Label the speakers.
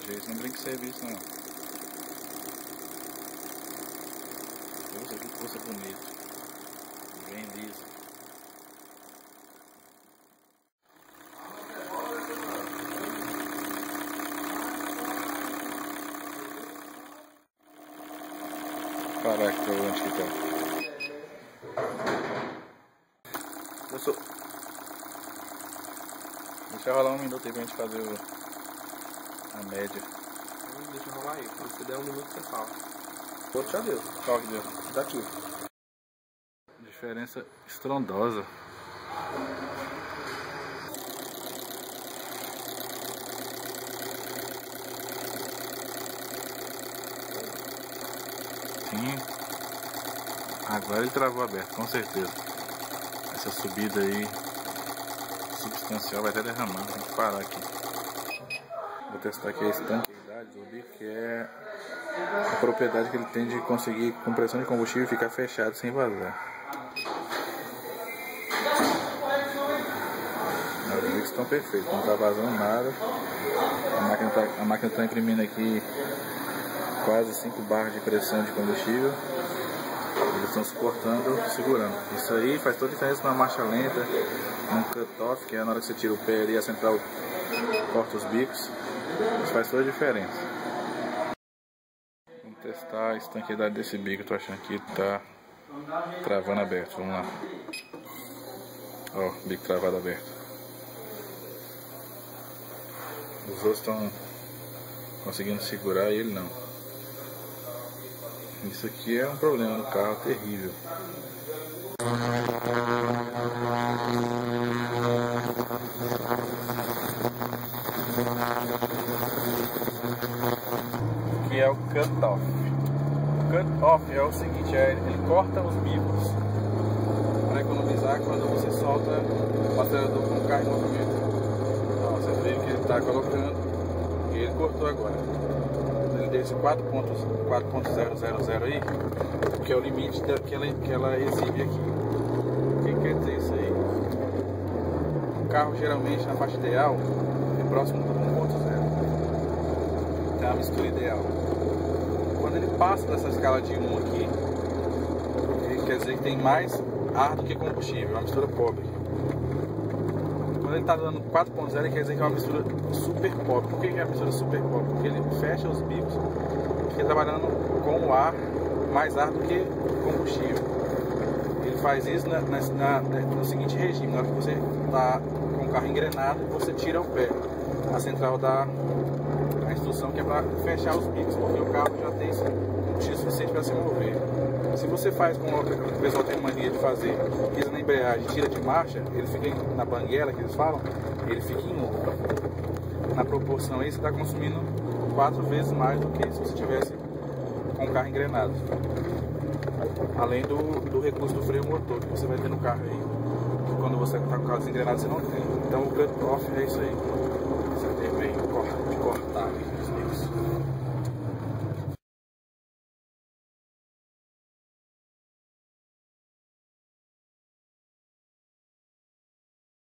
Speaker 1: Gente, não brinca com serviço não. Poxa, que coisa bonita. Bem liso. Vou parar aqui pra ver onde que tá. Deixa rolar um minuto aí pra gente fazer a média.
Speaker 2: Deixa rolar aí, quando você der um minuto você fala. Outro já deu.
Speaker 1: Qual que deu?
Speaker 2: Daqui.
Speaker 1: Diferença estrondosa. Sim. Agora ele travou aberto, com certeza. Essa subida aí substancial vai até derramar. Tem que parar aqui. Vou testar aqui a estanqueidade do bico, que é a propriedade que ele tem de conseguir, com pressão de combustível, ficar fechado sem vazar. Os bicos estão perfeitos, não está vazando nada. A máquina está imprimindo aqui quase 5 barras de pressão de combustível. Eles estão suportando, segurando. Isso aí faz toda a diferença numa marcha lenta, num cut-off, que é na hora que você tira o pé ali, a central corta os bicos. Isso faz toda a diferença. Vamos testar a estanqueidade desse bico. Eu tô achando que tá travando aberto. Vamos lá. Ó, bico travado aberto. Os outros estão conseguindo segurar e ele não. Isso aqui é um problema no carro terrível. Aqui é o cut-off. O cut-off é o seguinte, ele corta os bicos para economizar quando você solta o acelerador com o carro em movimento. Então, você vê que ele está colocando e ele cortou agora. Ele deu esse 4.000 aí, que é o limite que ela exibe aqui. O que quer dizer isso aí? O carro geralmente na faixa ideal é próximo do 1.0. Tem a mistura ideal. Quando ele passa dessa escala de 1 aqui, ele quer dizer que tem mais ar do que combustível, uma mistura pobre. Quando ele está dando 4.0, ele quer dizer que é uma mistura super pobre. Por que é uma mistura super pobre? Porque ele fecha os bicos, fica trabalhando com o ar, mais ar do que combustível. Ele faz isso no seguinte regime: na hora que você está com o carro engrenado, você tira o pé. A central dá a instrução que é para fechar os bicos, porque o carro já tem combustível suficiente para se mover. Se você faz como o pessoal tem mania de fazer, pisa na embreagem, tira de marcha, ele fica na banguela, que eles falam, ele fica em 1. Na proporção aí, você está consumindo 4 vezes mais do que se você tivesse com o carro engrenado. Além do recurso do freio motor que você vai ter no carro aí, que quando você está com o carro desengrenado você não tem. Então o cut-off é isso aí. Você tem meio de cortar os bicos.